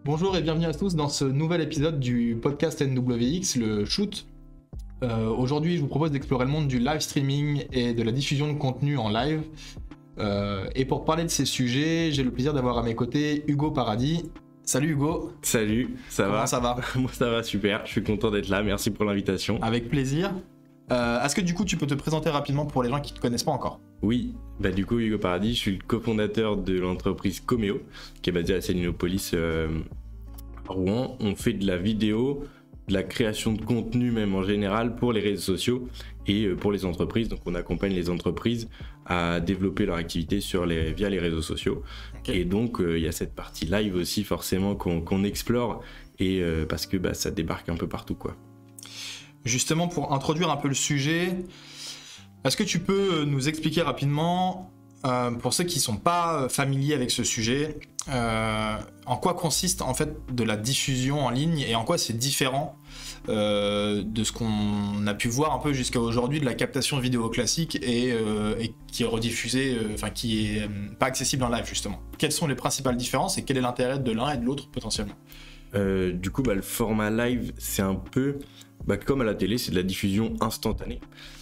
Bonjour et bienvenue à tous dans ce nouvel épisode du podcast NWX, le shoot. Aujourd'hui, je vous propose d'explorer le monde du live streaming et de la diffusion de contenu en live. Et pour parler de ces sujets, j'ai le plaisir d'avoir à mes côtés Hugo Paradis. Salut Hugo. Salut, Comment ça va? Moi ça va super, je suis content d'être là, merci pour l'invitation. Avec plaisir. Est-ce que du coup tu peux te présenter rapidement pour les gens qui ne te connaissent pas encore? Oui, du coup Hugo Paradis, je suis le cofondateur de l'entreprise Coméo, qui est basée à Célinopolis à Rouen. On fait de la vidéo, de la création de contenu même en général pour les réseaux sociaux et pour les entreprises. Donc on accompagne les entreprises à développer leur activité via les réseaux sociaux. Okay. Et donc il y a cette partie live aussi forcément qu'on explore et parce que ça débarque un peu partout quoi. Justement, pour introduire un peu le sujet, est-ce que tu peux nous expliquer rapidement, pour ceux qui ne sont pas familiers avec ce sujet, en quoi consiste en fait de la diffusion en ligne et en quoi c'est différent de ce qu'on a pu voir un peu jusqu'à aujourd'hui de la captation vidéo classique et qui est rediffusée, qui est pas accessible en live justement. Quelles sont les principales différences et quel est l'intérêt de l'un et de l'autre potentiellement? Du coup, le format live, c'est un peu comme à la télé, c'est de la diffusion instantanée.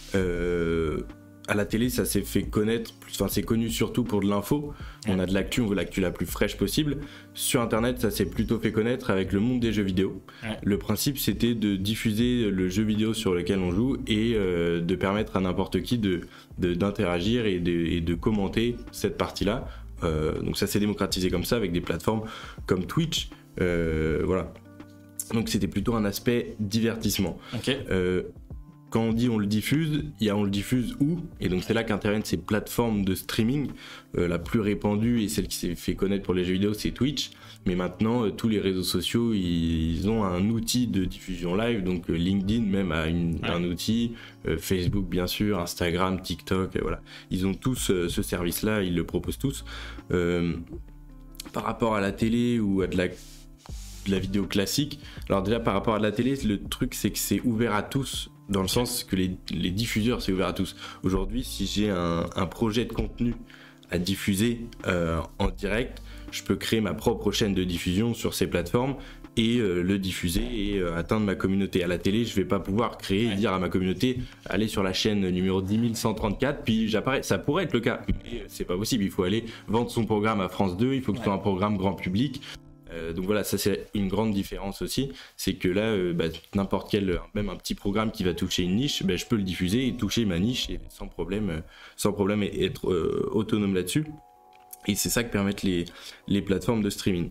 À la télé, ça s'est fait connaître, c'est connu surtout pour de l'info. On a de l'actu, on veut l'actu la plus fraîche possible. Sur Internet, ça s'est plutôt fait connaître avec le monde des jeux vidéo. Le principe, c'était de diffuser le jeu vidéo sur lequel on joue et de permettre à n'importe qui d'interagir et de commenter cette partie-là. Donc ça s'est démocratisé comme ça avec des plateformes comme Twitch. Voilà. Donc c'était plutôt un aspect divertissement. Okay. Quand on dit on le diffuse, on le diffuse où? Et donc c'est là qu'interviennent ces plateformes de streaming. La plus répandue et celle qui s'est fait connaître pour les jeux vidéo, c'est Twitch. Mais maintenant, tous les réseaux sociaux, ils ont un outil de diffusion live. Donc LinkedIn même a un outil, Facebook bien sûr, Instagram, TikTok, voilà. Ils ont tous ce service-là, ils le proposent tous. Par rapport à la télé ou à de la vidéo classique, alors déjà par rapport à la télé, le truc c'est que c'est ouvert à tous, dans le sens que les diffuseurs c'est ouvert à tous. Aujourd'hui, si j'ai un projet de contenu à diffuser en direct, je peux créer ma propre chaîne de diffusion sur ces plateformes et le diffuser et atteindre ma communauté. À la télé, je vais pas pouvoir créer et dire à ma communauté allez sur la chaîne numéro 10134 puis j'apparais. Ça pourrait être le cas, mais c'est pas possible. Il faut aller vendre son programme à France 2, il faut que ce soit un programme grand public. Donc voilà, ça c'est une grande différence aussi, c'est que là, n'importe quel, même un petit programme qui va toucher une niche, je peux le diffuser et toucher ma niche et sans problème et être autonome là-dessus. Et c'est ça que permettent les plateformes de streaming.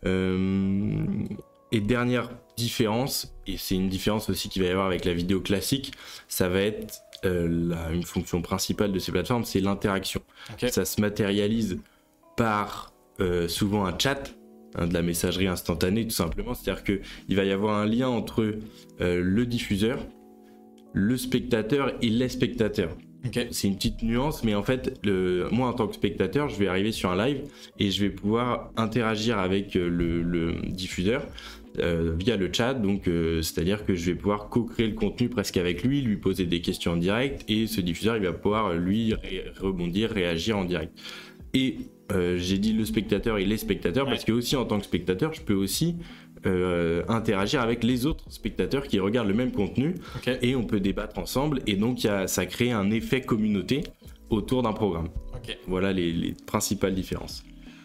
Et dernière différence, et c'est une différence aussi qu'il va y avoir avec la vidéo classique, ça va être une fonction principale de ces plateformes, c'est l'interaction. Okay. Ça se matérialise par souvent un chat, de la messagerie instantanée tout simplement, c'est-à-dire qu'il va y avoir un lien entre le diffuseur, le spectateur et les spectateurs. Okay. C'est une petite nuance, mais en fait, moi en tant que spectateur, je vais arriver sur un live et je vais pouvoir interagir avec le diffuseur via le chat, donc c'est-à-dire que je vais pouvoir co-créer le contenu presque avec lui poser des questions en direct et ce diffuseur il va pouvoir lui rebondir, réagir en direct. Et j'ai dit le spectateur et les spectateurs parce que aussi en tant que spectateur, je peux aussi interagir avec les autres spectateurs qui regardent le même contenu et on peut débattre ensemble et donc ça crée un effet communauté autour d'un programme. Voilà les principales différences.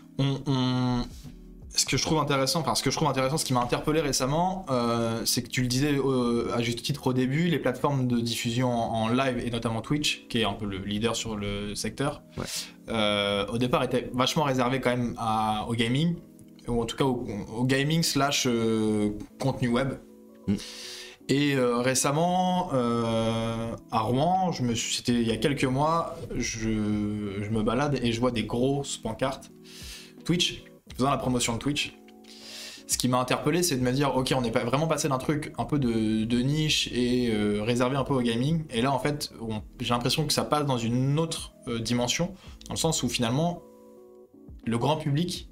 Ce que je trouve intéressant, ce qui m'a interpellé récemment, c'est que tu le disais à juste titre au début, les plateformes de diffusion en live et notamment Twitch, qui est un peu le leader sur le secteur, au départ étaient vachement réservées quand même au gaming, ou en tout cas au gaming / contenu web. Et récemment, à Rouen, c'était il y a quelques mois, je me balade et je vois des grosses pancartes Twitch, faisant la promotion de Twitch. Ce qui m'a interpellé, c'est de me dire ok, on est vraiment passé d'un truc un peu de niche et réservé un peu au gaming, et là en fait j'ai l'impression que ça passe dans une autre dimension, dans le sens où finalement le grand public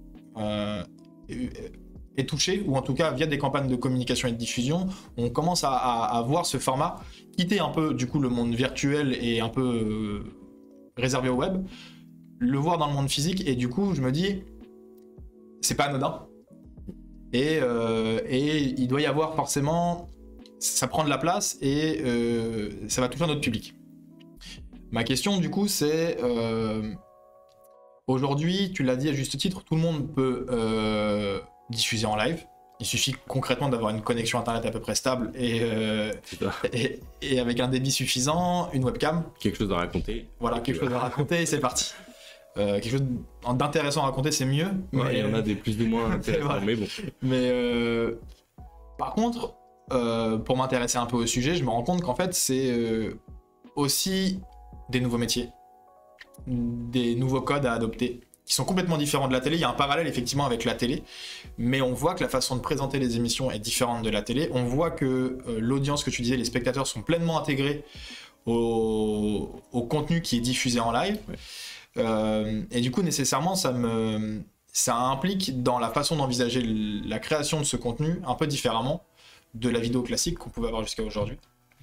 est touché, ou en tout cas via des campagnes de communication et de diffusion, on commence à voir ce format quitter un peu du coup le monde virtuel et un peu réservé au web, le voir dans le monde physique, et du coup je me dis c'est pas anodin. et il doit y avoir forcément, ça prend de la place et ça va toucher un autre public. Ma question du coup c'est, aujourd'hui, tu l'as dit à juste titre, tout le monde peut diffuser en live. Il suffit concrètement d'avoir une connexion internet à peu près stable et avec un débit suffisant, une webcam. Quelque chose à raconter. Voilà, quelque chose à raconter et c'est parti. Quelque chose d'intéressant à raconter, c'est mieux. Ouais, mais il y en a des plus ou moins intéressants, voilà. mais bon. Mais par contre, pour m'intéresser un peu au sujet, je me rends compte qu'en fait, c'est aussi des nouveaux métiers, des nouveaux codes à adopter, qui sont complètement différents de la télé. Il y a un parallèle effectivement avec la télé, mais on voit que la façon de présenter les émissions est différente de la télé. On voit que l'audience que tu disais, les spectateurs sont pleinement intégrés au contenu qui est diffusé en live. Ouais. Et du coup, nécessairement, ça implique dans la façon d'envisager la création de ce contenu un peu différemment de la vidéo classique qu'on pouvait avoir jusqu'à aujourd'hui.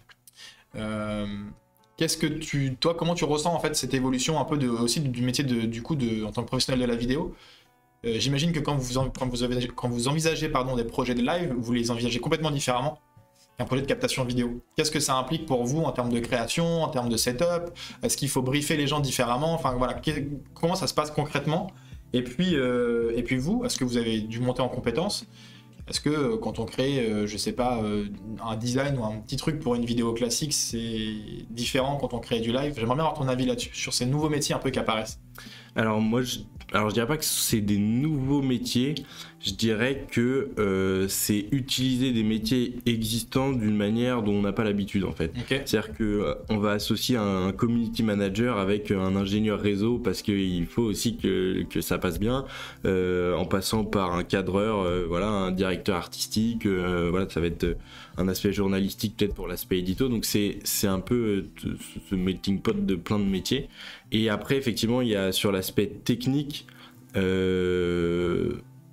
Toi, comment tu ressens en fait cette évolution un peu aussi du métier en tant que professionnel de la vidéo? J'imagine que quand vous envisagez des projets de live, vous les envisagez complètement différemment qu'un projet de captation vidéo. Qu'est-ce que ça implique pour vous en termes de création, en termes de setup? Est-ce qu'il faut briefer les gens différemment? Enfin voilà, comment ça se passe concrètement? Et puis vous, est-ce que vous avez dû monter en compétences? Est-ce que quand on crée, je sais pas, un design ou un petit truc pour une vidéo classique, c'est différent quand on crée du live? J'aimerais bien avoir ton avis là-dessus, sur ces nouveaux métiers un peu qui apparaissent. Alors moi, je dirais pas que c'est des nouveaux métiers, je dirais que c'est utiliser des métiers existants d'une manière dont on n'a pas l'habitude en fait. Okay. C'est-à-dire qu'on va associer un community manager avec un ingénieur réseau parce qu'il faut aussi que ça passe bien, en passant par un cadreur, voilà, un directeur artistique, voilà, ça va être un aspect journalistique peut-être pour l'aspect édito, donc c'est un peu ce melting pot de plein de métiers. Et après effectivement il y a sur l'aspect technique, je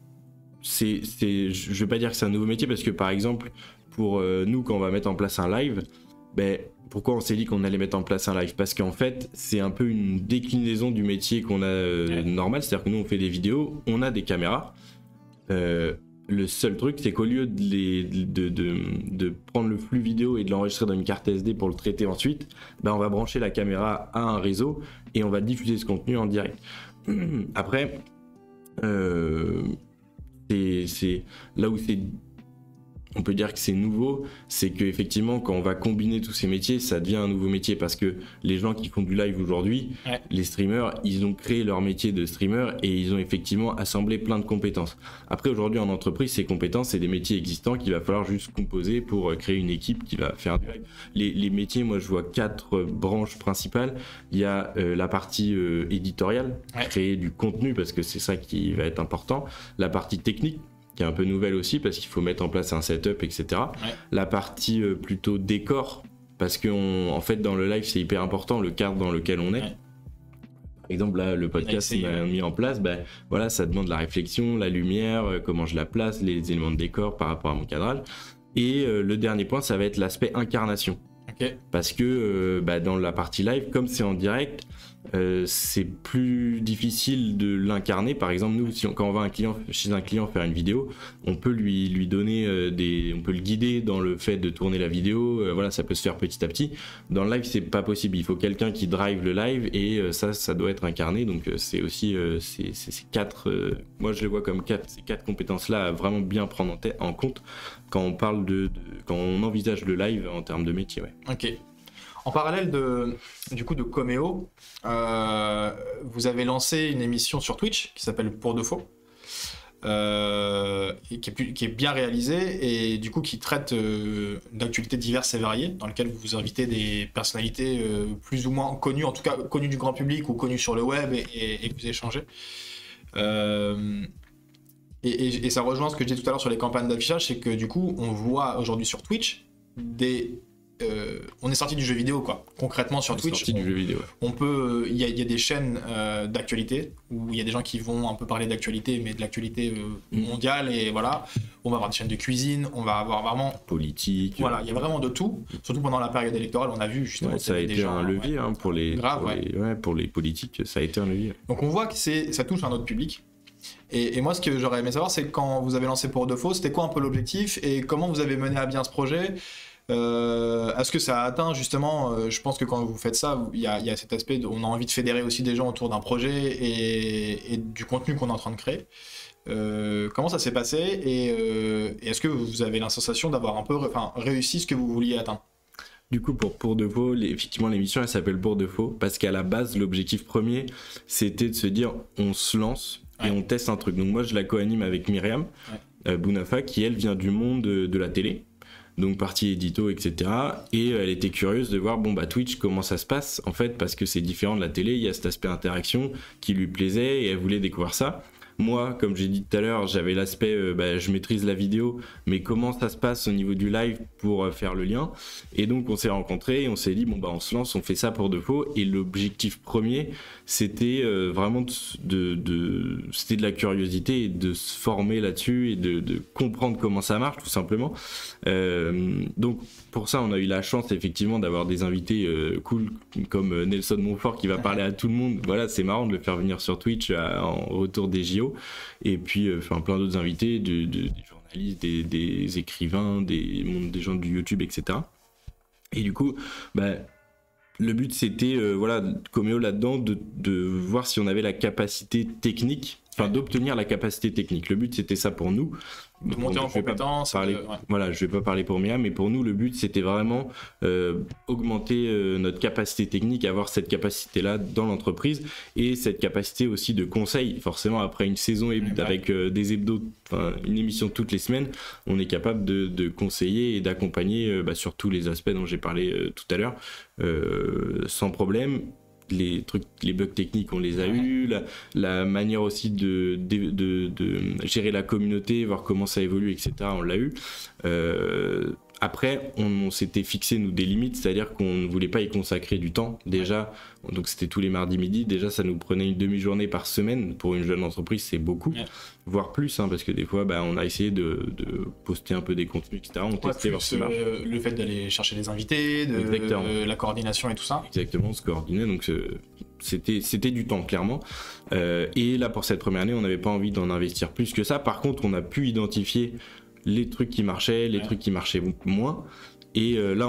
vais pas dire que c'est un nouveau métier parce que par exemple pour nous quand on va mettre en place un live, pourquoi on s'est dit qu'on allait mettre en place un live? Parce qu'en fait c'est un peu une déclinaison du métier qu'on a normal, c'est-à-dire que nous on fait des vidéos, on a des caméras, le seul truc c'est qu'au lieu de prendre le flux vidéo et de l'enregistrer dans une carte SD pour le traiter ensuite, on va brancher la caméra à un réseau et on va diffuser ce contenu en direct. Après, c'est là où on peut dire que c'est nouveau, c'est qu'effectivement quand on va combiner tous ces métiers, ça devient un nouveau métier parce que les gens qui font du live aujourd'hui, les streamers, ils ont créé leur métier de streamer et ils ont effectivement assemblé plein de compétences. Après aujourd'hui en entreprise, ces compétences, c'est des métiers existants qu'il va falloir juste composer pour créer une équipe qui va faire du live. Les métiers, moi je vois 4 branches principales. Il y a la partie éditoriale, créer du contenu parce que c'est ça qui va être important. La partie technique, qui est un peu nouvelle aussi parce qu'il faut mettre en place un setup, etc. La partie plutôt décor, parce que en fait dans le live c'est hyper important le cadre dans lequel on est. Par exemple là le podcast qu'on a mis en place, voilà, ça demande la réflexion, la lumière, comment je la place, les éléments de décor par rapport à mon cadrage. Et le dernier point, ça va être l'aspect incarnation. Parce que dans la partie live, comme c'est en direct, c'est plus difficile de l'incarner. Par exemple, nous, quand on va chez un client faire une vidéo, on peut lui donner on peut le guider dans le fait de tourner la vidéo. Voilà, ça peut se faire petit à petit. Dans le live, c'est pas possible. Il faut quelqu'un qui drive le live et ça doit être incarné. Donc c'est aussi ces 4. Moi, je les vois comme ces 4 compétences-là à vraiment bien prendre en compte quand on parle quand on envisage le live en termes de métier. Ok. En parallèle de Coméo, vous avez lancé une émission sur Twitch qui s'appelle Pour de Faux, et qui est bien réalisée et du coup qui traite d'actualités diverses et variées, dans lequel vous invitez des personnalités plus ou moins connues, en tout cas connues du grand public ou connues sur le web et que vous échangez. Et ça rejoint ce que je disais tout à l'heure sur les campagnes d'affichage, c'est que du coup on voit aujourd'hui sur Twitch on est sorti du jeu vidéo quoi. Concrètement sur Twitch, on peut, il y a des chaînes d'actualité où il y a des gens qui vont un peu parler d'actualité, mais de l'actualité mondiale, et voilà. On va avoir des chaînes de cuisine, on va avoir vraiment politique. Voilà, il y a vraiment de tout. Surtout pendant la période électorale, on a vu justement. Ça a été un levier pour les grave, pour les politiques, ça a été un levier. Donc on voit que ça touche un autre public. Et moi, ce que j'aurais aimé savoir, c'est quand vous avez lancé Pour de Faux, c'était quoi un peu l'objectif et comment vous avez mené à bien ce projet? Est-ce que ça a atteint justement, je pense que quand vous faites ça, il y a cet aspect on a envie de fédérer aussi des gens autour d'un projet et du contenu qu'on est en train de créer. Comment ça s'est passé et est-ce que vous avez la sensation d'avoir un peu réussi ce que vous vouliez atteindre? Du coup, pour de faux, effectivement, l'émission, elle s'appelle Pour de faux, parce qu'à la base, l'objectif premier, c'était de se dire, on se lance et on teste un truc. Donc moi, je la co-anime avec Myriam Bounafa, qui, elle, vient du monde de la télé, donc partie édito, etc. Et elle était curieuse de voir, Twitch, comment ça se passe, en fait, parce que c'est différent de la télé, il y a cet aspect interaction qui lui plaisait, et elle voulait découvrir ça. Moi, comme j'ai dit tout à l'heure, j'avais l'aspect, je maîtrise la vidéo, mais comment ça se passe au niveau du live pour faire le lien. Et donc, on s'est rencontrés et on s'est dit, on se lance, on fait ça pour de faux. Et l'objectif premier, c'était vraiment c'était de la curiosité et de se former là-dessus et de comprendre comment ça marche, tout simplement. Donc, pour ça, on a eu la chance, effectivement, d'avoir des invités cool, comme Nelson Montfort, qui va parler à tout le monde. Voilà, c'est marrant de le faire venir sur Twitch en retour des JO. Et puis plein d'autres invités, des journalistes, des écrivains, des gens du YouTube, etc. Et du coup, le but c'était, Coméo là-dedans, de voir si on avait la capacité technique, d'obtenir la capacité technique. Le but c'était ça pour nous. De monter en compétence. Voilà, je vais pas parler pour Mia, mais pour nous, le but, c'était vraiment augmenter notre capacité technique, avoir cette capacité-là dans l'entreprise et cette capacité aussi de conseil. Forcément, après une saison avec des hebdos, une émission toutes les semaines, on est capable de conseiller et d'accompagner sur tous les aspects dont j'ai parlé tout à l'heure, sans problème. Les bugs techniques, on les a eu, la manière aussi de gérer la communauté, voir comment ça évolue, etc., on l'a eu. Après, on s'était fixé, nous, des limites, c'est-à-dire qu'on ne voulait pas y consacrer du temps. Déjà, donc c'était tous les mardis midi, déjà ça nous prenait une demi-journée par semaine. Pour une jeune entreprise, c'est beaucoup, voire plus, parce que des fois, on a essayé de poster un peu des contenus, etc. On testait voir ce qui marche. Le fait d'aller chercher des invités, la coordination et tout ça. Exactement, on se coordonnait, donc c'était du temps, clairement. Et là, pour cette première année, on n'avait pas envie d'en investir plus que ça. Par contre, on a pu identifier les trucs qui marchaient, les trucs qui marchaient moins. Et là,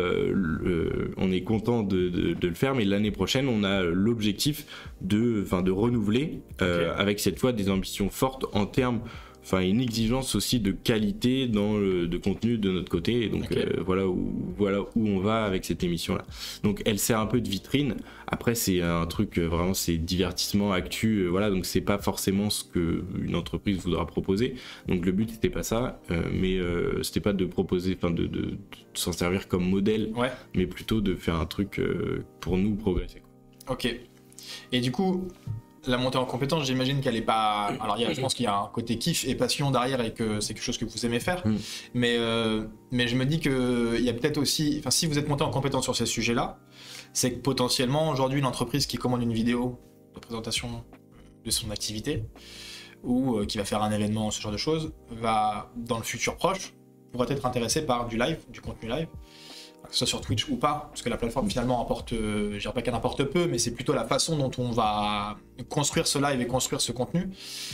on est content de le faire, mais l'année prochaine, on a l'objectif de renouveler avec cette fois des ambitions fortes en termes, une exigence aussi de qualité de contenu de notre côté. Et donc voilà où on va avec cette émission-là. Donc elle sert un peu de vitrine. Après, c'est un truc vraiment, c'est divertissement, actu. Donc c'est pas forcément ce que une entreprise voudra proposer. Donc le but c'était pas ça, mais c'était pas de proposer, de s'en servir comme modèle, mais plutôt de faire un truc pour nous progresser. Ok. Et du coup, la montée en compétence, j'imagine qu'elle est pas. Alors, je pense qu'il y a un côté kiff et passion derrière et que c'est quelque chose que vous aimez faire. Mais je me dis qu'il y a peut-être aussi. Si vous êtes monté en compétence sur ces sujets-là, c'est que potentiellement, aujourd'hui, une entreprise qui commande une vidéo de présentation de son activité ou qui va faire un événement, ce genre de choses, va, dans le futur proche, pourrait être intéressée par du live, du contenu live. Que ce soit sur Twitch ou pas, parce que la plateforme finalement apporte, je dirais pas qu'elle apporte peu, mais c'est plutôt la façon dont on va construire ce live et construire ce contenu.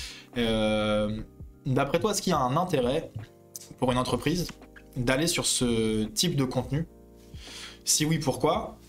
D'après toi, est-ce qu'il y a un intérêt pour une entreprise d'aller sur ce type de contenu? Si oui, pourquoi?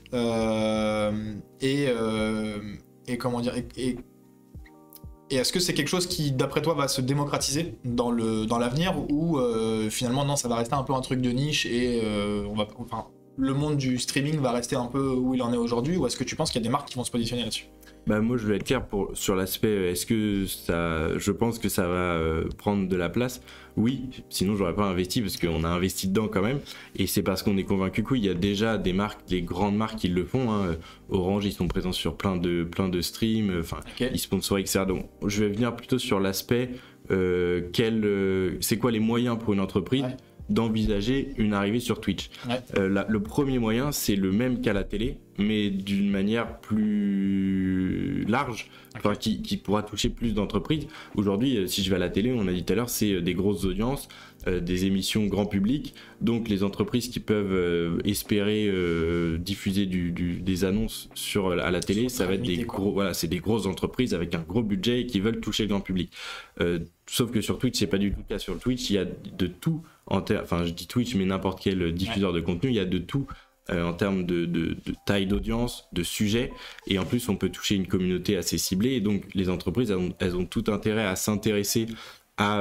Et comment dire, et est-ce que c'est quelque chose qui, d'après toi, va se démocratiser dans l'avenir ou finalement non, ça va rester un peu un truc de niche et le monde du streaming va rester un peu où il en est aujourd'hui, ou est-ce que tu penses qu'il y a des marques qui vont se positionner là-dessus? Moi, je vais être clair sur l'aspect, est-ce que je pense que ça va prendre de la place? Oui, sinon j'aurais pas investi, parce qu'on a investi dedans quand même, et c'est parce qu'on est convaincu qu'il y a déjà des marques, des grandes marques qui le font. Orange, ils sont présents sur plein de streams, ils sponsorisent, etc. Donc je vais venir plutôt sur l'aspect, c'est quoi les moyens pour une entreprise d'envisager une arrivée sur Twitch. Le premier moyen, c'est le même qu'à la télé, mais d'une manière plus large, enfin, qui pourra toucher plus d'entreprises. Aujourd'hui, si je vais à la télé, on a dit tout à l'heure, c'est des grosses audiences, des émissions grand public, donc les entreprises qui peuvent espérer diffuser des annonces à la télé, ça va être c'est des grosses entreprises avec un gros budget et qui veulent toucher le grand public. Sauf que sur Twitch, c'est pas du tout le cas. Sur Twitch, il y a de tout, enfin je dis Twitch, mais n'importe quel diffuseur de contenu, il y a de tout en termes de taille d'audience, de sujet, et en plus on peut toucher une communauté assez ciblée, et donc les entreprises elles ont tout intérêt à s'intéresser à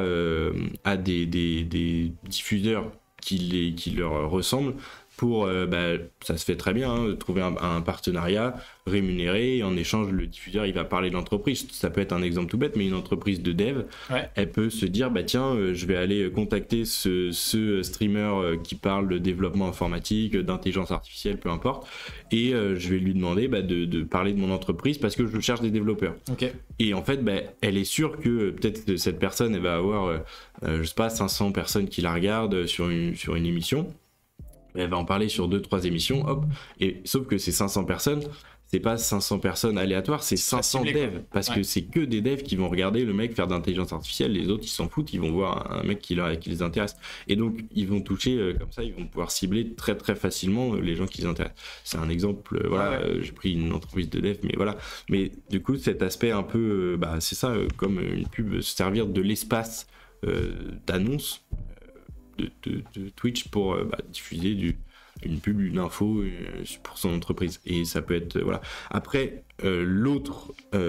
des diffuseurs qui leur ressemblent pour, ça se fait très bien, hein, trouver un partenariat rémunéré, et en échange le diffuseur il va parler de l'entreprise. Ça peut être un exemple tout bête, mais une entreprise de dev, elle peut se dire tiens, je vais aller contacter ce streamer qui parle de développement informatique, d'intelligence artificielle, peu importe, et je vais lui demander de parler de mon entreprise parce que je cherche des développeurs. Et en fait elle est sûre que peut-être cette personne elle va avoir je sais pas 500 personnes qui la regardent sur une émission. Elle va en parler sur 2-3 émissions, hop, et sauf que ces 500 personnes, c'est pas 500 personnes aléatoires, c'est 500 devs, parce que c'est que des devs qui vont regarder le mec faire d'intelligence artificielle, les autres ils s'en foutent, ils vont voir un mec qui les intéresse, et donc ils vont toucher comme ça, ils vont pouvoir cibler très très facilement les gens qui les intéressent. C'est un exemple, j'ai pris une entreprise de dev, mais voilà, mais du coup cet aspect un peu, c'est ça, comme une pub, se servir de l'espace d'annonce de Twitch pour diffuser une pub, une info pour son entreprise, et ça peut être voilà. Après l'autre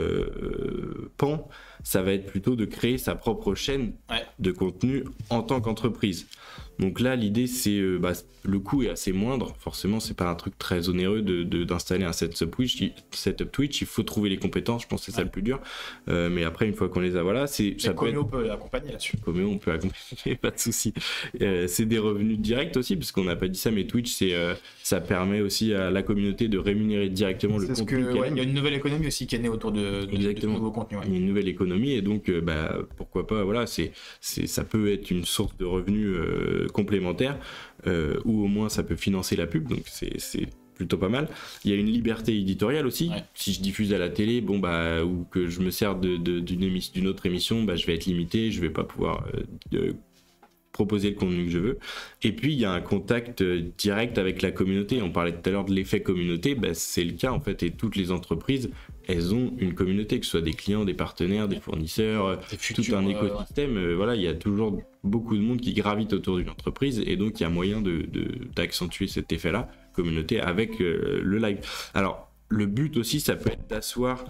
pan, ça va être plutôt de créer sa propre chaîne de contenu en tant qu'entreprise. Donc là l'idée c'est le coût est assez moindre, forcément c'est pas un truc très onéreux d'installer un setup Twitch, il faut trouver les compétences, je pense que c'est ça le plus dur, mais après une fois qu'on les a, voilà, ça peut être... on peut accompagner là-dessus. On peut accompagner, pas de souci. C'est des revenus directs aussi, parce qu'on n'a pas dit ça, mais Twitch ça permet aussi à la communauté de rémunérer directement le contenu. Il y a une nouvelle économie aussi qui est née autour de nouveaux contenus. Il y a une nouvelle économie, et donc pourquoi pas, voilà, ça peut être une source de revenus complémentaire, ou au moins ça peut financer la pub, donc c'est plutôt pas mal. Il y a une liberté éditoriale aussi. Si je diffuse à la télé, ou que je me sers d'une autre émission, je vais être limité, je vais pas pouvoir proposer le contenu que je veux. Et puis il y a un contact direct avec la communauté. On parlait tout à l'heure de l'effet communauté, c'est le cas en fait, et toutes les entreprises elles ont une communauté, que ce soit des clients, des partenaires, des fournisseurs, tout un écosystème. Voilà, il y a toujours beaucoup de monde qui gravite autour d'une entreprise, et donc il y a moyen d'accentuer cet effet-là, communauté, avec le live. Alors, le but aussi, ça peut être d'asseoir...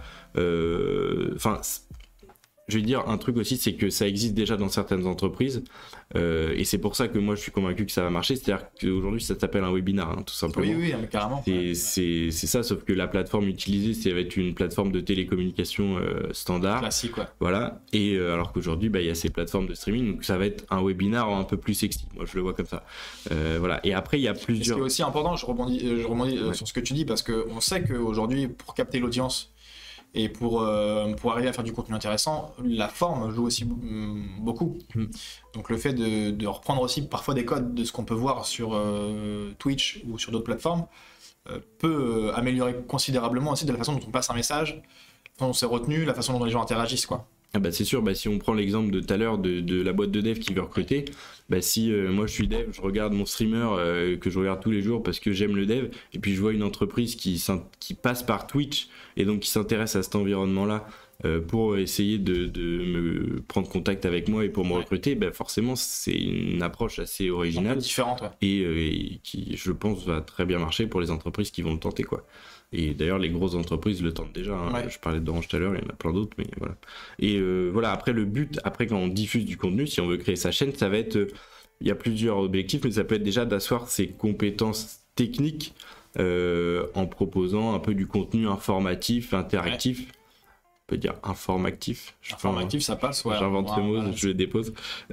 je vais dire un truc aussi, c'est que ça existe déjà dans certaines entreprises, et c'est pour ça que moi je suis convaincu que ça va marcher. C'est-à-dire qu'aujourd'hui ça s'appelle un webinar, tout simplement. Oui, carrément. C'est ça, sauf que la plateforme utilisée, ça va être une plateforme de télécommunication standard. Classique, Voilà, et alors qu'aujourd'hui il y a ces plateformes de streaming, donc ça va être un webinar un peu plus sexy. Moi je le vois comme ça. Voilà, et après il y a plusieurs... Ce qui est aussi important, je rebondis sur ce que tu dis, parce qu'on sait qu'aujourd'hui, pour capter l'audience, et pour arriver à faire du contenu intéressant, la forme joue aussi beaucoup. Donc le fait de reprendre aussi parfois des codes de ce qu'on peut voir sur Twitch ou sur d'autres plateformes peut améliorer considérablement aussi de la façon dont on passe un message, la façon dont c'est retenu, la façon dont les gens interagissent, quoi. C'est sûr, si on prend l'exemple de tout à l'heure de la boîte de dev qui veut recruter, si moi je suis dev, je regarde mon streamer que je regarde tous les jours parce que j'aime le dev, et puis je vois une entreprise qui passe par Twitch et donc qui s'intéresse à cet environnement-là pour essayer de me prendre contact avec moi et pour me recruter, forcément c'est une approche assez originale, différente, et qui, je pense, va très bien marcher pour les entreprises qui vont le tenter, quoi. Et d'ailleurs les grosses entreprises le tentent déjà, Je parlais d'Orange tout à l'heure, il y en a plein d'autres, mais voilà. Et voilà, après le but, quand on diffuse du contenu, si on veut créer sa chaîne, ça va être, il y a plusieurs objectifs, mais ça peut être déjà d'asseoir ses compétences techniques en proposant un peu du contenu informatif, interactif, peut dire informatif. Informatif, ça passe, ouais. J'invente ce mot, je le dépose.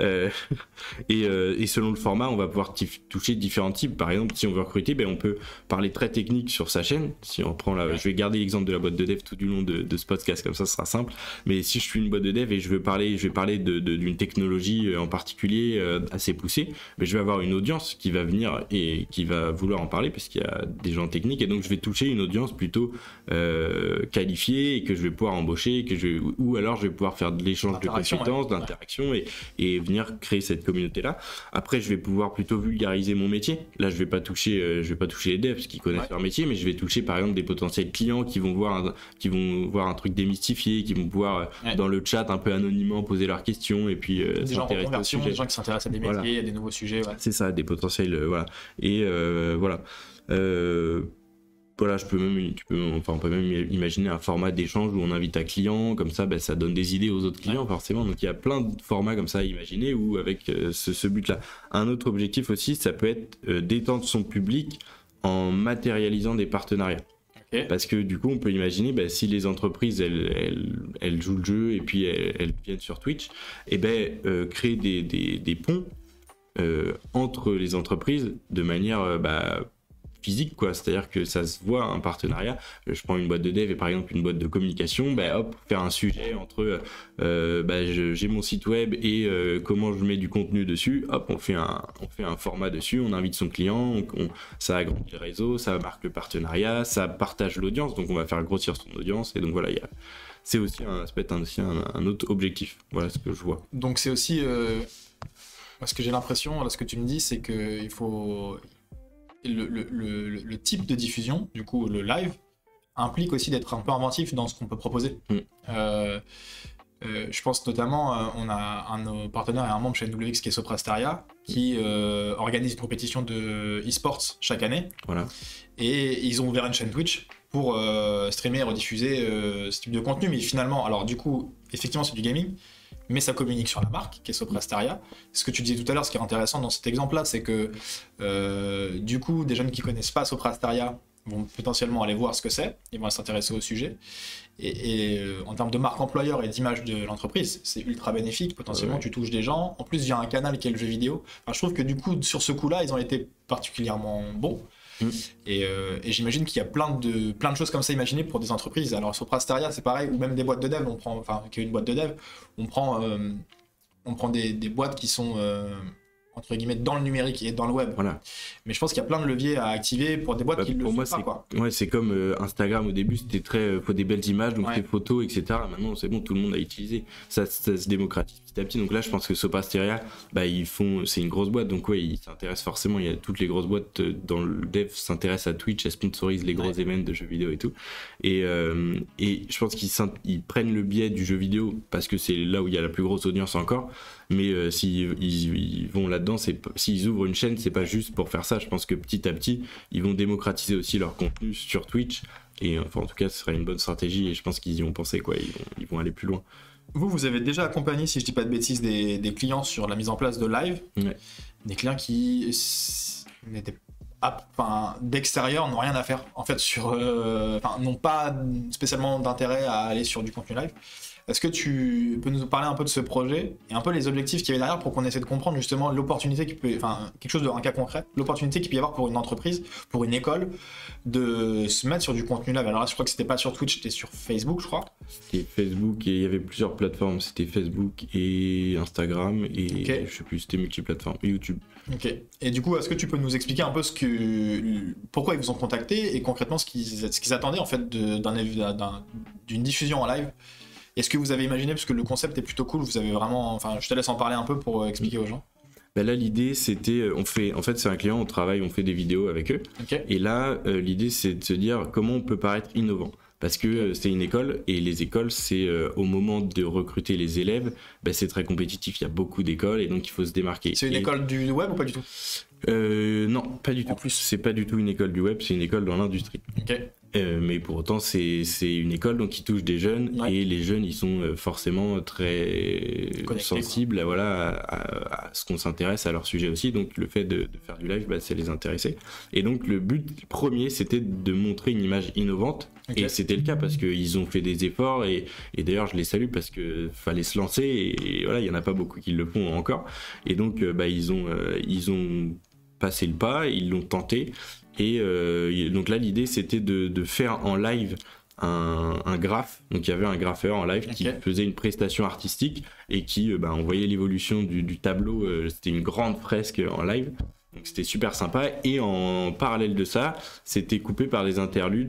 Et selon le format, on va pouvoir toucher différents types. Par exemple, si on veut recruter, on peut parler très technique sur sa chaîne. Si on prend je vais garder l'exemple de la boîte de dev tout du long de ce podcast, comme ça, ce sera simple. Mais si je suis une boîte de dev et je vais parler d'une technologie en particulier assez poussée, je vais avoir une audience qui va venir et qui va vouloir en parler parce qu'il y a des gens techniques. Et donc, je vais toucher une audience plutôt qualifiée et que je vais pouvoir embaucher. Ou alors je vais pouvoir faire de l'échange de compétences, d'interaction et venir créer cette communauté-là. Après, je vais pouvoir plutôt vulgariser mon métier. Là, je vais pas toucher les devs parce qu'ils connaissent leur métier, mais je vais toucher par exemple des potentiels clients qui vont voir un truc démystifié, qui vont pouvoir dans le chat un peu anonymement poser leurs questions et puis des gens en reconversion, des gens qui s'intéressent à des métiers, à des nouveaux sujets. C'est ça, des potentiels, voilà. Et voilà. Voilà, on peut même imaginer un format d'échange où on invite un client, comme ça, ça donne des idées aux autres clients, forcément. Donc il y a plein de formats comme ça à imaginer, ou avec ce but-là. Un autre objectif aussi, ça peut être d'étendre son public en matérialisant des partenariats. Parce que du coup, on peut imaginer, si les entreprises, elles jouent le jeu et puis elles viennent sur Twitch, créer des ponts entre les entreprises de manière physique, quoi. C'est-à-dire que ça se voit, un partenariat. Je prends une boîte de dev et par exemple une boîte de communication, faire un sujet entre j'ai mon site web et comment je mets du contenu dessus, on fait un format dessus, on invite son client, ça agrandit le réseau, ça marque le partenariat, ça partage l'audience, donc on va faire grossir son audience, et donc voilà, c'est aussi ça peut être aussi un autre objectif, voilà ce que je vois. Donc c'est aussi ce que j'ai l'impression, là, ce que tu me dis, c'est qu'il faut le type de diffusion, du coup le live, implique aussi d'être un peu inventif dans ce qu'on peut proposer. Je pense notamment, on a un de nos partenaires et un membre chez NWX qui est Soprasteria, qui organise une compétition de e-sports chaque année. Voilà. Et ils ont ouvert une chaîne Twitch pour streamer et rediffuser ce type de contenu. Mais finalement, alors du coup, effectivement c'est du gaming, mais ça communique sur la marque qui est Soprasteria. Ce que tu disais tout à l'heure, ce qui est intéressant dans cet exemple-là, c'est que du coup, des jeunes qui connaissent pas Soprasteria vont potentiellement aller voir ce que c'est, ils vont s'intéresser au sujet. Et en termes de marque employeur et d'image de l'entreprise, c'est ultra bénéfique. Potentiellement, tu touches des gens. En plus, il y a un canal qui est le jeu vidéo. Enfin, je trouve que du coup, sur ce coup-là, ils ont été particulièrement bons. Et j'imagine qu'il y a plein de choses comme ça imaginées pour des entreprises. Alors Soprasteria, c'est pareil, ou même des boîtes de dev. Qui est une boîte de dev, on prend des boîtes qui sont entre guillemets dans le numérique et dans le web. Voilà. Mais je pense qu'il y a plein de leviers à activer pour des boîtes qui le font pas, quoi. Ouais, c'est comme Instagram au début, c'était très faut des belles images, donc des photos, etc. Maintenant, c'est bon, tout le monde a utilisé. Ça se démocratise petit à petit. Donc là, je pense que Soprasteria, c'est une grosse boîte, donc ils s'intéressent forcément. Il y a toutes les grosses boîtes dans le dev s'intéressent à Twitch, elles sponsorisent les gros événements de jeux vidéo et tout. Et je pense qu'ils prennent le biais du jeu vidéo parce que c'est là où il y a la plus grosse audience encore. Mais s'ils vont là-dedans, s'ils ouvrent une chaîne, c'est pas juste pour faire ça. Je pense que petit à petit, ils vont démocratiser aussi leur contenu sur Twitch. Et enfin, en tout cas, ce serait une bonne stratégie. Et je pense qu'ils y ont pensé, quoi. Ils vont aller plus loin. Vous avez déjà accompagné, si je dis pas de bêtises, des clients sur la mise en place de live. Des clients qui n'étaient d'extérieur n'ont rien à faire en fait n'ont pas spécialement d'intérêt à aller sur du contenu live. Est-ce que tu peux nous parler un peu de ce projet et un peu les objectifs qu'il y avait derrière pour qu'on essaie de comprendre justement l'opportunité un cas concret, l'opportunité qu'il peut y avoir pour une entreprise, pour une école, de se mettre sur du contenu live. Alors là, je crois que c'était pas sur Twitch, c'était sur Facebook, je crois. C'était Facebook et il y avait plusieurs plateformes. C'était Facebook et Instagram et je sais plus, c'était multiplateforme, YouTube. Ok. Et du coup, est-ce que tu peux nous expliquer un peu pourquoi ils vous ont contacté et concrètement ce qu'ils attendaient en fait d'une diffusion en live? Est-ce que vous avez imaginé, parce que le concept est plutôt cool, vous avez vraiment, je te laisse en parler un peu pour expliquer aux gens. Là, l'idée, c'était, en fait, c'est un client, on fait des vidéos avec eux. Et là, l'idée, c'est de se dire comment on peut paraître innovant. Parce que c'est une école, et les écoles, c'est au moment de recruter les élèves, c'est très compétitif, il y a beaucoup d'écoles, et donc il faut se démarquer. C'est une école du web ou pas du tout? Non, pas du tout. En plus, c'est pas du tout une école du web, c'est une école dans l'industrie. Mais pour autant, c'est une école donc qui touche des jeunes, et les jeunes, ils sont forcément très sensibles à ce qu'on s'intéresse à leur sujet aussi. Donc le fait de faire du live, c'est les intéresser. Et donc le but premier, c'était de montrer une image innovante. Et c'était le cas parce qu'ils ont fait des efforts, et d'ailleurs je les salue parce que fallait se lancer, et voilà, il y en a pas beaucoup qui le font encore. Et donc ils ont passé le pas, ils l'ont tenté. Et donc là, l'idée, c'était de faire en live un graphe. Donc il y avait un graffeur en live qui faisait une prestation artistique, et qui on voyait l'évolution du tableau. C'était une grande fresque en live. Donc c'était super sympa, et en parallèle de ça, c'était coupé par des interludes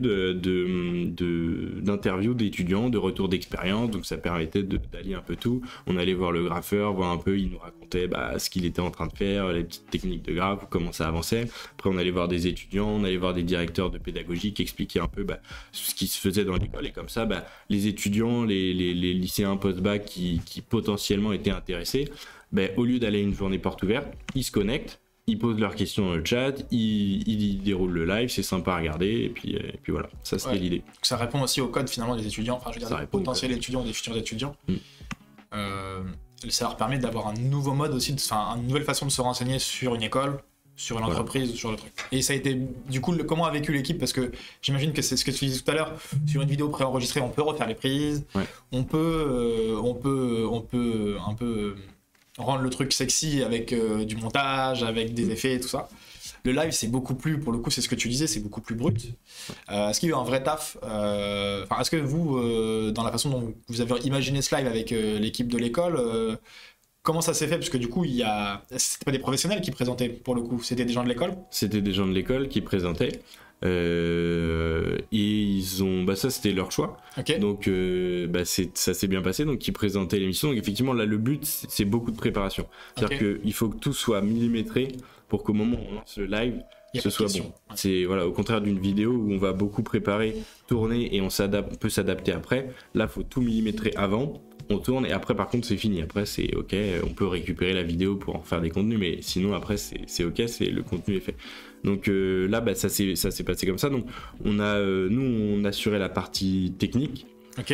d'interviews d'étudiants, de retours d'expérience. Donc ça permettait d'allier un peu tout. On allait voir le graffeur, voir un peu, il nous racontait ce qu'il était en train de faire, les petites techniques de graphe, comment ça avançait. Après on allait voir des étudiants, on allait voir des directeurs de pédagogie qui expliquaient un peu ce qui se faisait dans l'école, et comme ça les étudiants, les lycéens post-bac qui potentiellement étaient intéressés, au lieu d'aller à une journée porte ouverte, ils se connectent, ils posent leurs questions dans le chat, ils déroulent le live, c'est sympa à regarder, et puis voilà, ça c'était l'idée. Ça répond aussi au code finalement des étudiants, enfin je veux dire des potentiels étudiants ou des futurs étudiants. Ça leur permet d'avoir un nouveau mode aussi, une nouvelle façon de se renseigner sur une école, sur une entreprise, sur le truc. Et ça a été, du coup, comment a vécu l'équipe? Parce que j'imagine que c'est ce que tu disais tout à l'heure, sur une vidéo préenregistrée, on peut refaire les prises, on peut un peu rendre le truc sexy avec du montage, avec des effets et tout ça. Le live, c'est beaucoup plus, pour le coup, c'est ce que tu disais, c'est beaucoup plus brut. Est-ce qu'il y a eu un vrai taf est-ce que vous, dans la façon dont vous avez imaginé ce live avec l'équipe de l'école, comment ça s'est fait? Parce que du coup, c'était pas des professionnels qui présentaient, pour le coup, c'était des gens de l'école? C'était des gens de l'école qui présentaient. Et ils ont ça c'était leur choix, donc ça s'est bien passé, donc ils présentaient l'émission. Donc effectivement là le but c'est beaucoup de préparation, c'est-à-dire qu'il faut que tout soit millimétré pour qu'au moment où on lance le live ce soit bon. C'est au contraire d'une vidéo où on va beaucoup préparer, tourner, et on peut s'adapter après. Là faut tout millimétrer avant, on tourne, et après par contre c'est fini. Après c'est ok, on peut récupérer la vidéo pour en faire des contenus, mais sinon après c'est ok, le contenu est fait. Donc là ça s'est passé comme ça. Donc nous on assurait la partie technique,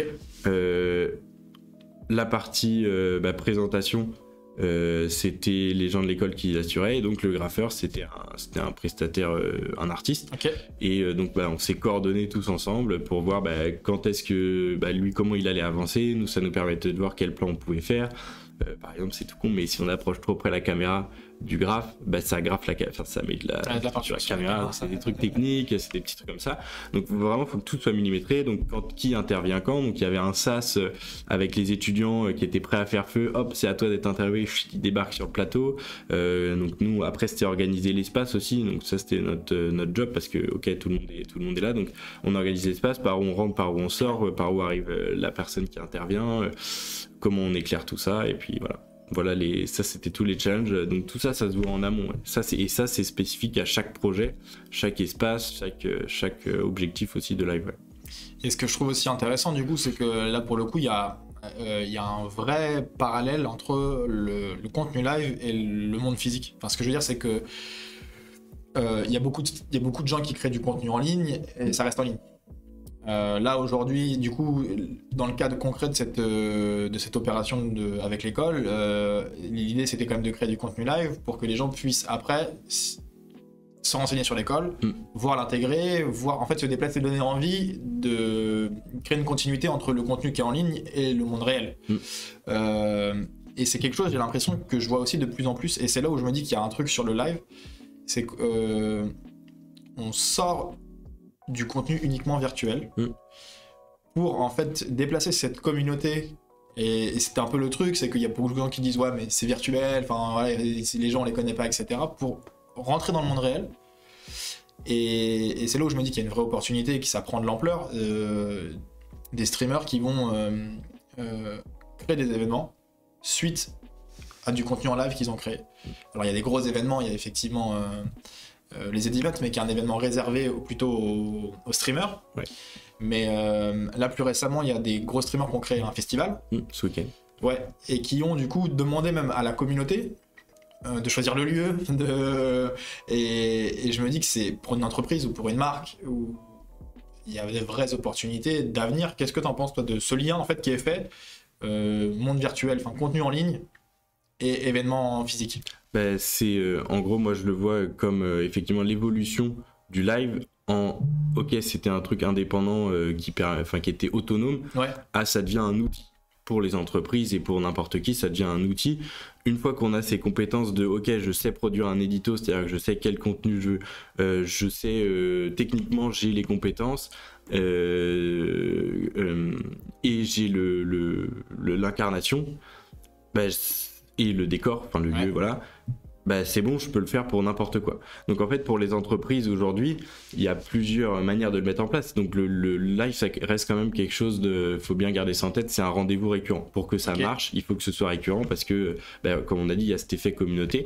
la partie présentation, c'était les gens de l'école qui l'assuraient, et donc le graffeur c'était un prestataire, un artiste, et donc on s'est coordonnés tous ensemble pour voir quand est-ce que lui, comment il allait avancer. Nous, ça nous permettait de voir quel plan on pouvait faire. Par exemple, c'est tout con, mais si on approche trop près la caméra du graphe, ça graffe ça met de la sur la caméra, c'est des trucs techniques, c'est des petits trucs comme ça. Donc vraiment, faut que tout soit millimétré. Donc qui intervient quand. Donc il y avait un sas avec les étudiants qui étaient prêts à faire feu. Hop, c'est à toi d'être interviewé. Ils débarquent sur le plateau. Donc nous, après, c'était organiser l'espace aussi. Donc ça, c'était notre job, parce que tout le monde est là. Donc on organise l'espace, par où on rentre, par où on sort, par où arrive la personne qui intervient, comment on éclaire tout ça, et puis voilà. Ça c'était tous les challenges. Donc tout ça se voit en amont. Ça c'est spécifique à chaque projet, chaque espace, chaque objectif aussi de live. Et ce que je trouve aussi intéressant du coup, c'est que là pour le coup il y a un vrai parallèle entre le contenu live et le monde physique. Enfin, ce que je veux dire, c'est que il y a beaucoup de gens qui créent du contenu en ligne, et ça reste en ligne. Là aujourd'hui, du coup, dans le cas concret de cette opération avec l'école, l'idée c'était quand même de créer du contenu live pour que les gens puissent après se renseigner sur l'école, voir l'intégrer, en fait se déplacer, donner envie de créer une continuité entre le contenu qui est en ligne et le monde réel. Et c'est quelque chose, j'ai l'impression, que je vois aussi de plus en plus, et c'est là où je me dis qu'il y a un truc sur le live, c'est qu'on sort du contenu uniquement virtuel pour en fait déplacer cette communauté. Et c'était un peu le truc, c'est qu'il y a beaucoup de gens qui disent ouais mais c'est virtuel, enfin voilà, les gens on les connaît pas, etc., pour rentrer dans le monde réel. Et c'est là où je me dis qu'il y a une vraie opportunité et que ça prend de l'ampleur, des streamers qui vont créer des événements suite à du contenu en live qu'ils ont créé. Alors il y a des gros événements, il y a effectivement les Edivents, mais qui est un événement réservé plutôt aux streamers. Mais là plus récemment il y a des gros streamers qui ont créé un festival ce week-end, et qui ont du coup demandé même à la communauté de choisir le lieu, et je me dis que c'est pour une entreprise ou pour une marque il y a des vraies opportunités d'avenir. Qu'est-ce que tu en penses, toi, de ce lien en fait qui est fait, monde virtuel, enfin contenu en ligne et événements physiques? Ben, c'est en gros, moi je le vois comme effectivement l'évolution du live ok, c'était un truc indépendant qui était autonome, ça devient un outil pour les entreprises et pour n'importe qui, ça devient un outil. Une fois qu'on a ces compétences de ok, je sais produire un édito, c'est-à-dire que je sais quel contenu je sais techniquement j'ai les compétences et j'ai l'incarnation et le décor, enfin le lieu, voilà. C'est bon, je peux le faire pour n'importe quoi. Donc en fait, pour les entreprises aujourd'hui, il y a plusieurs manières de le mettre en place. Donc le live, ça reste quand même quelque chose faut bien garder ça en tête, c'est un rendez-vous récurrent. Pour que ça marche, il faut que ce soit récurrent parce que, comme on a dit, il y a cet effet communauté.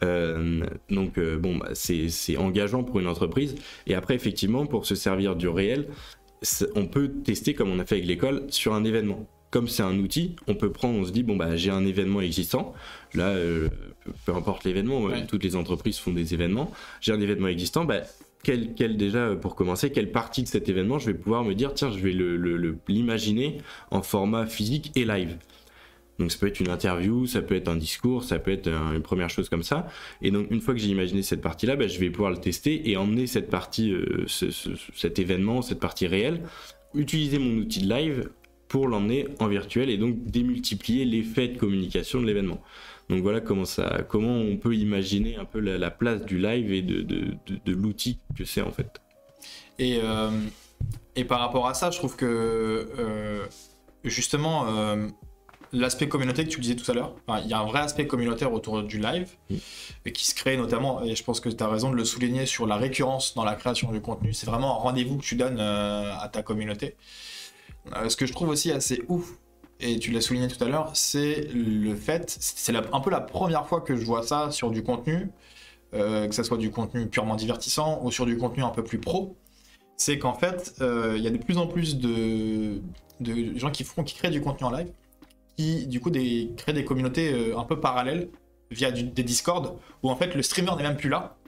C'est engageant pour une entreprise. Et après, effectivement, pour se servir du réel, on peut tester, comme on a fait avec l'école, sur un événement. Comme c'est un outil, on se dit, j'ai un événement existant. Là, peu importe l'événement, toutes les entreprises font des événements. J'ai un événement existant, déjà, pour commencer, quelle partie de cet événement je vais pouvoir me dire, tiens, je vais l'imaginer en format physique et live. Donc ça peut être une interview, ça peut être un discours, ça peut être une première chose comme ça. Et donc une fois que j'ai imaginé cette partie-là, je vais pouvoir le tester et emmener cette partie, cet événement, cette partie réelle, utiliser mon outil de live pour l'emmener en virtuel et donc démultiplier l'effet de communication de l'événement. Donc voilà comment on peut imaginer un peu la place du live et de l'outil que c'est en fait. Et par rapport à ça, je trouve que justement l'aspect communautaire que tu disais tout à l'heure, il y a un vrai aspect communautaire autour du live qui se crée notamment, et je pense que tu as raison de le souligner, sur la récurrence dans la création du contenu. C'est vraiment un rendez-vous que tu donnes à ta communauté. Ce que je trouve aussi assez ouf, et tu l'as souligné tout à l'heure, c'est le fait, c'est un peu la première fois que je vois ça sur du contenu, que ce soit du contenu purement divertissant ou sur du contenu un peu plus pro, c'est qu'en fait, il y a de plus en plus de gens qui créent du contenu en live, qui du coup créent des communautés un peu parallèles via des Discord, où en fait le streamer n'est même plus là,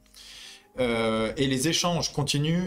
et les échanges continuent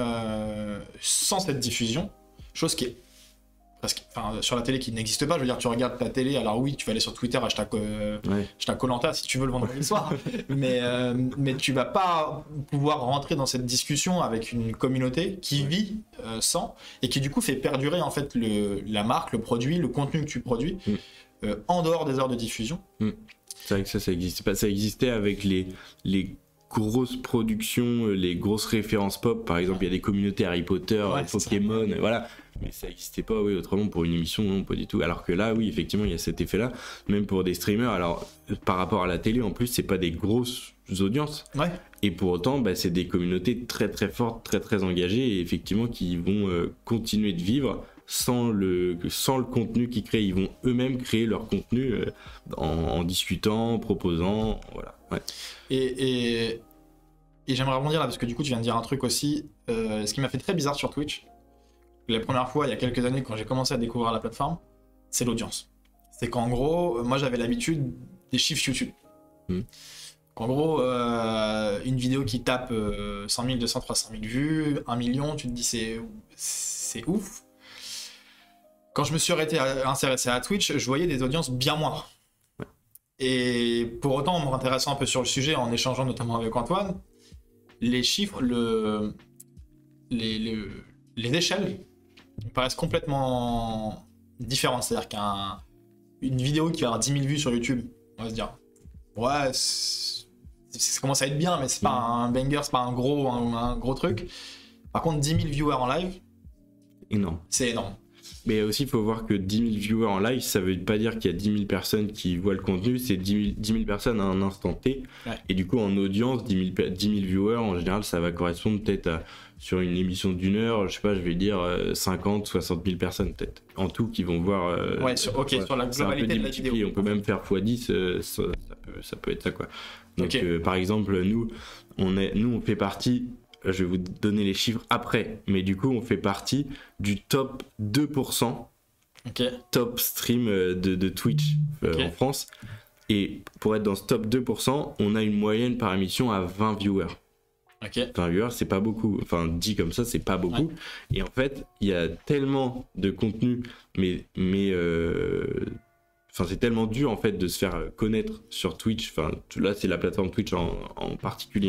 sans cette diffusion. Chose qui est presque, sur la télé qui n'existe pas. Je veux dire, tu regardes ta télé, alors oui, tu vas aller sur Twitter, hashtag Koh-Lanta si tu veux le vendredi soir, mais tu vas pas pouvoir rentrer dans cette discussion avec une communauté qui vit sans, et qui du coup fait perdurer en fait la marque, le produit, le contenu que tu produis en dehors des heures de diffusion. C'est vrai que ça existe pas. Ça existait avec les grosses productions, les grosses références pop, par exemple, il y a des communautés Harry Potter, Pokémon, voilà. Mais ça n'existait pas, autrement pour une émission, non, pas du tout. Alors que là, oui, effectivement, il y a cet effet-là, même pour des streamers. Alors, par rapport à la télé, en plus, c'est pas des grosses audiences. Et pour autant, c'est des communautés très très fortes, très très engagées, et effectivement, qui vont continuer de vivre sans le contenu qu'ils créent. Ils vont eux-mêmes créer leur contenu en discutant, en proposant, voilà. Et j'aimerais rebondir là, parce que du coup, tu viens de dire un truc aussi, ce qui m'a fait très bizarre sur Twitch. La première fois, il y a quelques années, quand j'ai commencé à découvrir la plateforme, c'est l'audience. C'est qu'en gros, moi j'avais l'habitude des chiffres YouTube. En gros, une vidéo qui tape 100 000, 200, 300 000 vues, 1 million, tu te dis c'est ouf. Quand je me suis intéressé à Twitch, je voyais des audiences bien moindres. Et pour autant, en m'intéressant un peu sur le sujet, en échangeant notamment avec Antoine, les chiffres, les échelles me paraissent complètement différentes. C'est-à-dire qu'une vidéo qui va avoir 10 000 vues sur YouTube, on va se dire, ouais, ça commence à être bien, mais c'est pas un banger, c'est pas un gros truc. Par contre, 10 000 viewers en live, c'est énorme. Mais aussi, il faut voir que 10 000 viewers en live, ça veut pas dire qu'il y a 10 000 personnes qui voient le contenu, c'est 10 000 personnes à un instant T. Et du coup, en audience, 10 000 viewers, en général, ça va correspondre peut-être sur une émission d'1 heure, je sais pas, je vais dire 50, 60 000 personnes peut-être, en tout, qui vont voir... sur la globalité de la vidéo. On peut même faire x10, ça peut être ça, quoi. Donc, par exemple, nous, on fait partie... Je vais vous donner les chiffres après, mais du coup, on fait partie du top 2%, top stream de Twitch en France. Et pour être dans ce top 2%, on a une moyenne par émission à 20 viewers. Ok. 20 viewers, c'est pas beaucoup. Enfin, dit comme ça, c'est pas beaucoup. Et en fait, il y a tellement de contenu, c'est tellement dur en fait de se faire connaître sur Twitch. Enfin, là, c'est la plateforme Twitch en particulier.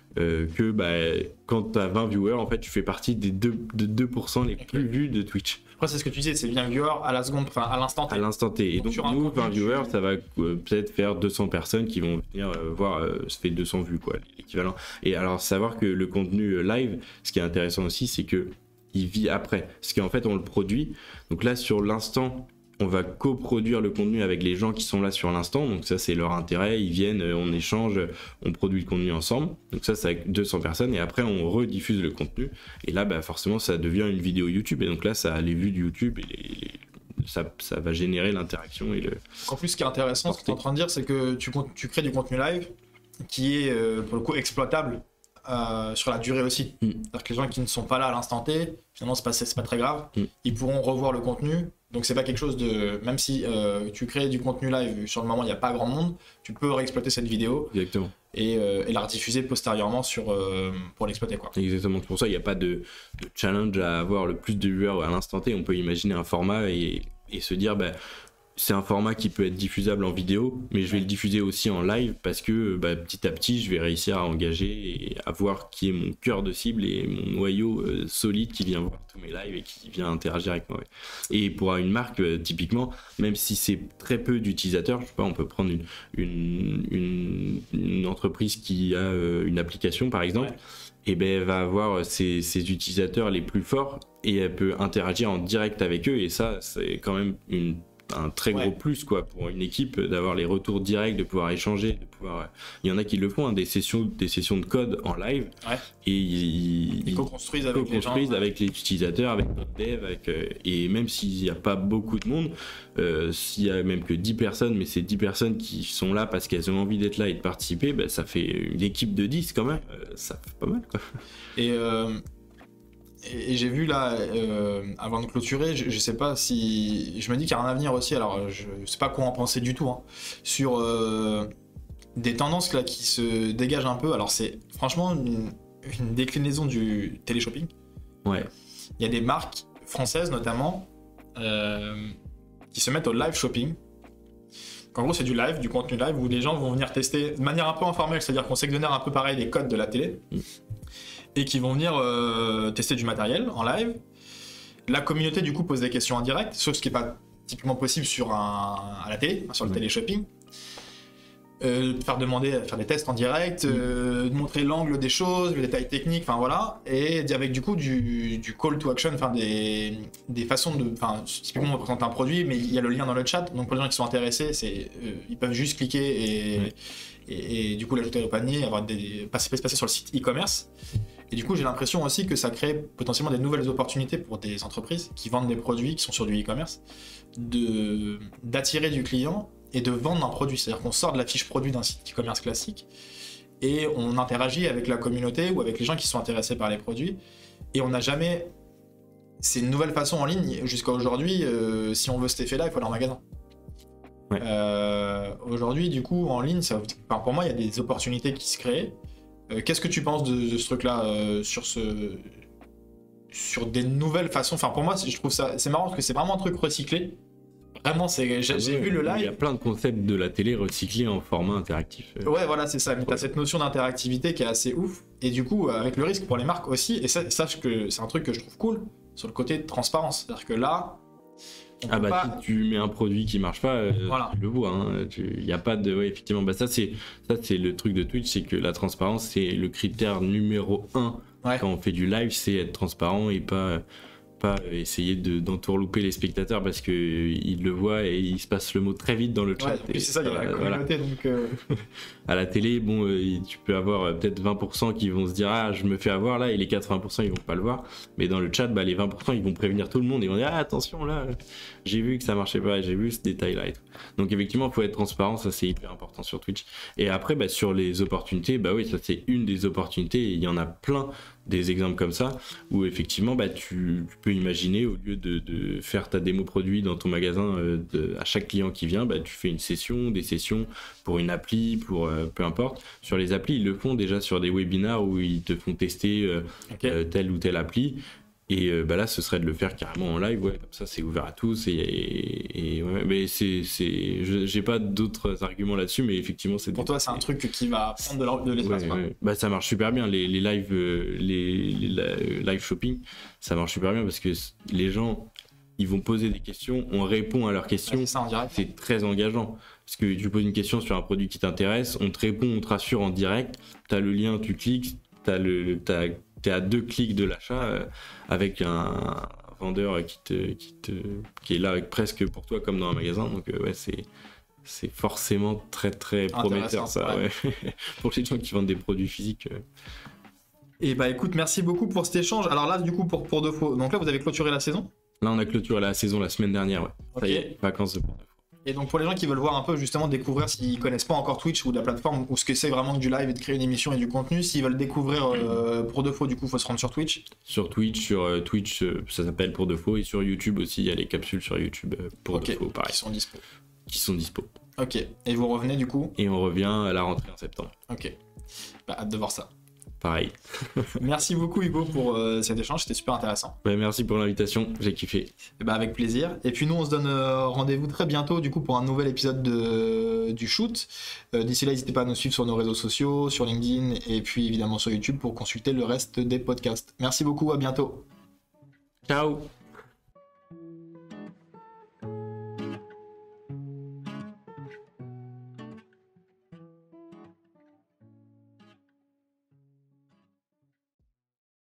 Que quand tu as 20 viewers, en fait, tu fais partie des 2% les plus vus de Twitch. Après, c'est ce que tu disais, c'est 20 viewers à la seconde, enfin à l'instant T. À l'instant T. Et donc, nous, 20 viewers, ça va peut-être faire 200 personnes qui vont venir voir, ça fait 200 vues, quoi, l'équivalent. Et alors, savoir que le contenu live, ce qui est intéressant aussi, c'est que il vit après. Parce qu'en fait, on le produit. Donc là, sur l'instant, on va coproduire le contenu avec les gens qui sont là sur l'instant, donc ça c'est leur intérêt, ils viennent, on échange, on produit le contenu ensemble, donc ça c'est avec 200 personnes, et après on rediffuse le contenu, et là forcément ça devient une vidéo YouTube, et donc là ça a les vues de YouTube, et ça va générer l'interaction. En plus, ce qui est intéressant, ce que tu es en train de dire, c'est que tu crées du contenu live qui est pour le coup exploitable sur la durée aussi. C'est-à-dire que les gens qui ne sont pas là à l'instant T, finalement c'est pas très grave, ils pourront revoir le contenu. Donc c'est pas quelque chose de... Même si tu crées du contenu live, sur le moment il n'y a pas grand monde, tu peux réexploiter cette vidéo. Exactement. Et la rediffuser postérieurement pour l'exploiter, quoi. Exactement, pour ça il n'y a pas de challenge à avoir le plus de viewers à l'instant T. On peut imaginer un format et se dire c'est un format qui peut être diffusable en vidéo, mais je vais le diffuser aussi en live parce que petit à petit, je vais réussir à engager et à voir qui est mon cœur de cible et mon noyau solide qui vient voir tous mes lives et qui vient interagir avec moi. Et pour une marque, typiquement, même si c'est très peu d'utilisateurs, je sais pas, on peut prendre une entreprise qui a une application, par exemple, et elle va avoir ses utilisateurs les plus forts et elle peut interagir en direct avec eux, et ça, c'est quand même un très gros plus, quoi, pour une équipe, d'avoir les retours directs, de pouvoir échanger, il y en a qui le font, des sessions de code en live, et ils co-construisent avec les utilisateurs, avec notre dev, et même s'il n'y a pas beaucoup de monde, s'il y a même que 10 personnes, mais c'est 10 personnes qui sont là parce qu'elles ont envie d'être là et de participer, ça fait une équipe de 10 quand même, ça fait pas mal, quoi. Et j'ai vu là, avant de clôturer, je sais pas si... Je me dis qu'il y a un avenir aussi, alors je sais pas quoi en penser du tout, sur des tendances là qui se dégagent un peu. Alors c'est franchement une déclinaison du téléshopping. Ouais. Il y a des marques françaises notamment qui se mettent au live shopping. En gros c'est du live, du contenu live où les gens vont venir tester de manière un peu informelle, c'est-à-dire qu'on s'exonère un peu pareil des codes de la télé. Et qui vont venir tester du matériel en live. La communauté du coup pose des questions en direct, sauf ce qui n'est pas typiquement possible à la télé, sur le téléshopping. Faire des tests en direct, montrer l'angle des choses, les détails techniques, enfin voilà, et avec du coup du call to action, enfin des façons de, enfin typiquement on présente un produit, mais il y a le lien dans le chat, donc pour les gens qui sont intéressés, ils peuvent juste cliquer et du coup l'ajouter au panier, passer sur le site e-commerce. Et du coup, j'ai l'impression aussi que ça crée potentiellement des nouvelles opportunités pour des entreprises qui vendent des produits qui sont sur du e-commerce, d'attirer du client et de vendre un produit. C'est-à-dire qu'on sort de la fiche produit d'un site e-commerce classique et on interagit avec la communauté ou avec les gens qui sont intéressés par les produits. Et on n'a jamais... C'est une nouvelle façon en ligne. Jusqu'à aujourd'hui, si on veut cet effet-là, il faut aller en magasin. Ouais. Aujourd'hui, du coup, en ligne, pour moi, il y a des opportunités qui se créent. Qu'est-ce que tu penses de ce truc-là, sur des nouvelles façons? Enfin, pour moi, je trouve ça, c'est marrant parce que c'est vraiment un truc recyclé. Vraiment, j'ai vu le live. Il y a plein de concepts de la télé recyclés en format interactif. Ouais, voilà, c'est ça. Mais t'as cette notion d'interactivité qui est assez ouf. Et du coup, avec le risque pour les marques aussi. Et sache que c'est un truc que je trouve cool sur le côté de transparence. C'est-à-dire que là. Si tu mets un produit qui marche pas, voilà. Tu le vois. Il n'y a pas de. Ouais, effectivement. Ça, c'est le truc de Twitch, c'est que la transparence, c'est le critère numéro 1 quand on fait du live, c'est être transparent et pas essayer d'entourlouper les spectateurs parce qu'ils le voient et il se passe le mot très vite dans le chat. Ouais, c'est ça, il y a la communauté. Donc à la télé, tu peux avoir peut-être 20% qui vont se dire ah je me fais avoir là et les 80% ils vont pas le voir, mais dans le chat les 20% ils vont prévenir tout le monde et ils vont dire ah attention là j'ai vu que ça marchait pas, j'ai vu ce détail là et tout. Donc effectivement il faut être transparent, ça c'est hyper important sur Twitch. Et après sur les opportunités, oui ça c'est une des opportunités et il y en a plein des exemples comme ça, où effectivement tu peux imaginer, au lieu de faire ta démo produit dans ton magasin à chaque client qui vient, tu fais une session, des sessions pour une appli, pour peu importe. Sur les applis, ils le font déjà sur des webinars où ils te font tester telle ou telle appli. Et là, ce serait de le faire carrément en live, comme ça c'est ouvert à tous. Et ouais, mais j'ai pas d'autres arguments là-dessus, mais effectivement, pour toi, c'est un truc qui va prendre de l'espace. Ouais. Ça marche super bien, les live, live shopping, ça marche super bien parce que les gens, ils vont poser des questions, on répond à leurs questions. C'est très engageant. Parce que tu poses une question sur un produit qui t'intéresse, on te répond, on te rassure en direct, t'as le lien, tu cliques, t'es à 2 clics de l'achat avec un vendeur qui est là presque pour toi comme dans un magasin. Donc c'est forcément très très prometteur ça. Ouais. Pour les gens qui vendent des produits physiques. Et écoute, merci beaucoup pour cet échange. Alors là, du coup, pour de faux. Donc là, vous avez clôturé la saison ? Là, on a clôturé la saison la semaine dernière. Ouais. Okay. Ça y est, vacances de Pour-de-Faux. Et donc pour les gens qui veulent voir un peu justement découvrir, s'ils connaissent pas encore Twitch ou la plateforme ou ce que c'est vraiment que du live et de créer une émission et du contenu, s'ils veulent découvrir Pour-de-Faux, du coup il faut se rendre sur Twitch. Sur Twitch, ça s'appelle Pour-de-Faux, et sur YouTube aussi, il y a les capsules sur YouTube Pour-de-Faux, pareil. Qui sont dispo. Ok, et vous revenez du coup ? Et on revient à la rentrée en septembre. Ok, hâte de voir ça. Pareil. Merci beaucoup Hugo pour cet échange, c'était super intéressant. Merci pour l'invitation, j'ai kiffé. Avec plaisir. Et puis nous on se donne rendez-vous très bientôt du coup pour un nouvel épisode du shoot. D'ici là, n'hésitez pas à nous suivre sur nos réseaux sociaux, sur LinkedIn et puis évidemment sur YouTube pour consulter le reste des podcasts. Merci beaucoup, à bientôt. Ciao.